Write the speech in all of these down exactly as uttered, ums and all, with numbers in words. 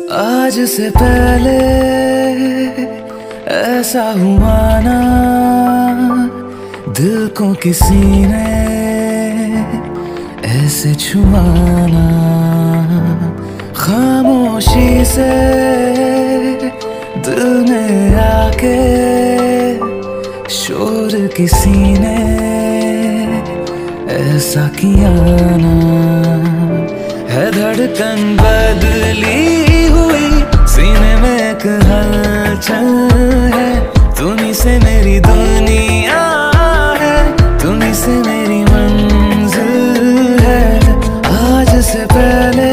आज से पहले ऐसा हुआ ना, दिल को किसी ने ऐसे छुआना। खामोशी से दिल में आके शोर किसी ने ऐसा किया ना। है धड़कन बदली हुई, सीने में एक हलचल है। तुम्हीं से मेरी दुनिया है, तुम्हीं से मेरी मंजिल है। आज से पहले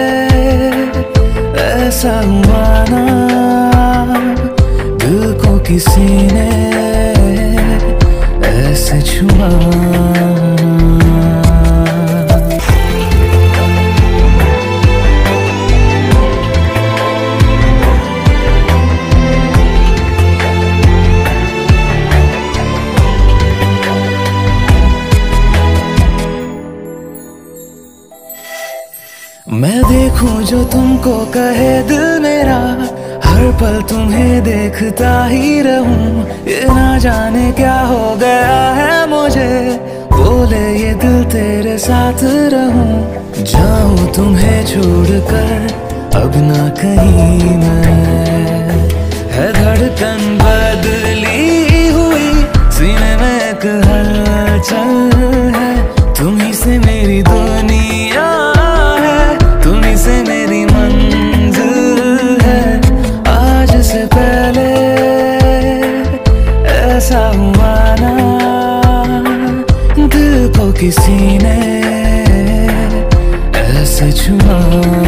ऐसा हुआ ना, दिल को किसी ने ऐसे छुआ। मैं देखूं जो तुमको कहे दिल मेरा, हर पल तुम्हें देखता ही रहूं। ये ना जाने क्या हो गया है मुझे, बोले ये दिल तेरे साथ रहूं। जाऊं तुम्हें छोड़कर अब ना कहीं मैं। है धड़कन बदली हुई, सीने में एक हलचल है। तुम्हीं से मेरी दुनिया, तुम्हीं से मेरी मंजिल है। आज से पहले ऐसा हुआ ना, दिल को किसी ने ऐसे छुआ।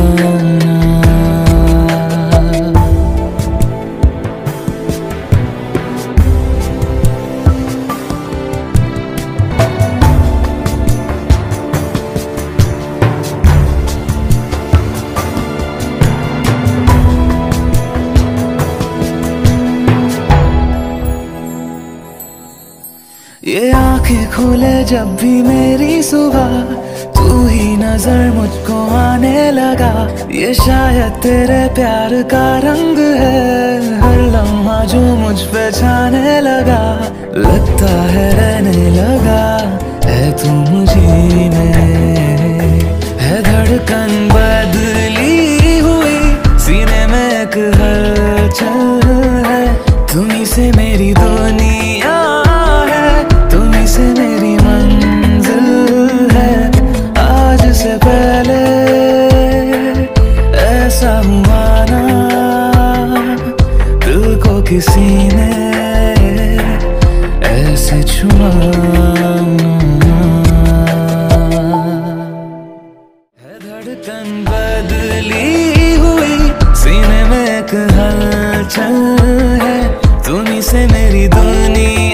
ये आंखें खोले जब भी मेरी सुबह, तू ही नजर मुझको आने लगा। ये शायद तेरे प्यार का रंग है, हर लम्हा जो मुझ पे छाने लगा। लगता है रहने लगा है तू मुझी में। है धड़कन बदली हुई, सीने में एक हलचल है। तुम्हीं से मेरी दुनिया, तुम्हीं से मेरी मंजिल है। आज से पहले ऐसा हुआ ना, दिल को किसी ने ऐसे छुआ। है धड़कन बदली हुई, सीने में एक हलचल है। तुम्हीं से मेरी दुनिया,